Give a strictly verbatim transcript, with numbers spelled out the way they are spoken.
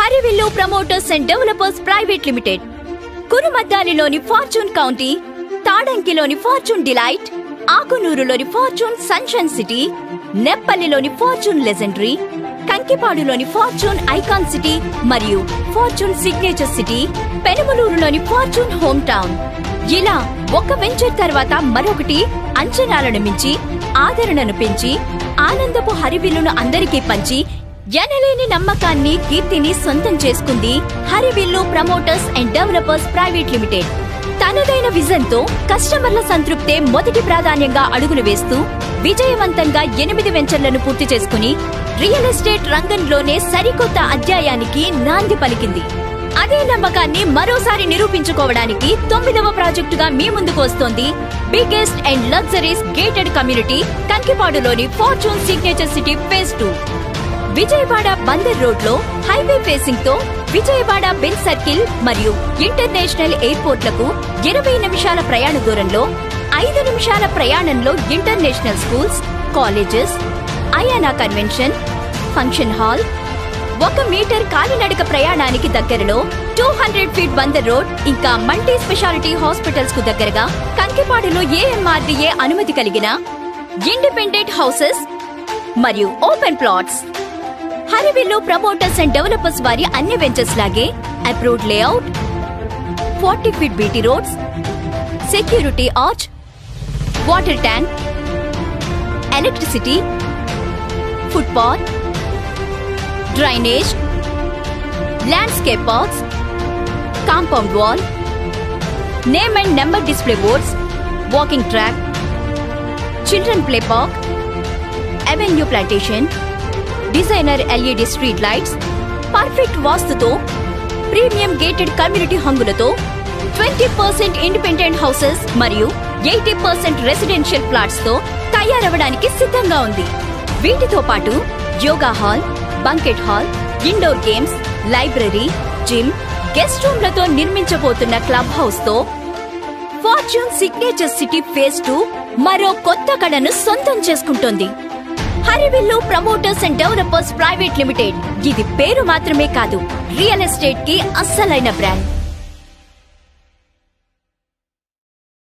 Harivillu Promoters and Developers Private Limited, కురుమద్దాలిలోని Fortune County, తాడంకిలోని Fortune Delight, ఆకునూరులోని Fortune Sunshine City, నెప్పల్లిలోని Fortune Legendary, కంకిపాడులోని ఫార్చ్యూన్ ఐకాన్ సిటీ మరియు ఫార్చ్యూన్ సిగ్నేచర్ సిటీ, పెనుమలూరులోని ఫార్చ్యూన్ హోమ్ టౌన్. ఇలా ఒక వెంచర్ తర్వాత మరొకటి అంచనాలను మించి ఆదరణను పెంచి ఆనందపు హరివిల్లును అందరికీ పంచి ఎనలేని నమ్మకాన్ని, కీర్తిని సొంతం చేసుకుంది Harivillu Promoters and Developers Private Limited. తనదైన విజన్ తో కస్టమర్ల సంతృప్తే మొదటి ప్రాధాన్యంగా అడుగులు వేస్తూ విజయవంతంగా ఎనిమిది వెంచర్లను పూర్తి చేసుకుని రియల్ ఎస్టేట్ రంగంలోనే సరికొత్త అధ్యాయానికి నాంది పలికింది. అదే నమ్మకాన్ని మరోసారి నిరూపించుకోవడానికి తొమ్మిదవ ప్రాజెక్టుగా మీ ముందుకు వస్తోంది biggest and luxuries gated community కంకిపాడులోని Fortune Signature City phase two. Vijayawada Bandar road లో హైవే ఫేసింగ్ తో విజయవాడ బెంచ్ సర్కిల్ మరియు ఇంటర్నేషనల్ ఎయిర్పోర్ట్లకు ఇరవై నిమిషాల ప్రయాణ దూరంలో, ఐదు నిమిషాల ప్రయాణంలో international schools, colleges, Ayana convention, function hall, ఒక మీటర్ కాలినడక ప్రయాణానికి దగ్గరలో two hundred feet Bandar road, ఇంకా మల్టీ స్పెషాలిటీ హాస్పిటల్స్ కు దగ్గరగా కంకిపాడులో ఏఎంఆర్డీఏ అనుమతి కలిగిన ఇండిపెండెంట్ హౌసెస్ మరియు open plots. Harivillu Promoters and developers వారి అన్ని వెంచర్స్ లాగే approved layout, forty feet BT roads, security arch, water tank, electricity, footpath, drainage, landscape parks, compound wall, name and number display boards, walking track, children play park, avenue plantation, designer LED street lights, perfect వాస్తుతో premium gated community హంగులతో twenty percent independent houses మరియు eighty percent residential flats తో తయారవడానికి సిద్ధంగా ఉంది. వీటితో పాటు yoga hall, banquet hall, indoor games, library, gym, guest రూమ్లతో నిర్మించబోతున్న క్లబ్ హౌస్ తో Fortune Signature City phase two మరో కొత్త కళను సొంతం చేసుకుంటోంది. Harivillu Promoters and Developers Private Limited ఇది పేరు మాత్రమే కాదు, రియల్ ఎస్టేట్ కి అస్సలైన బ్రాండ్.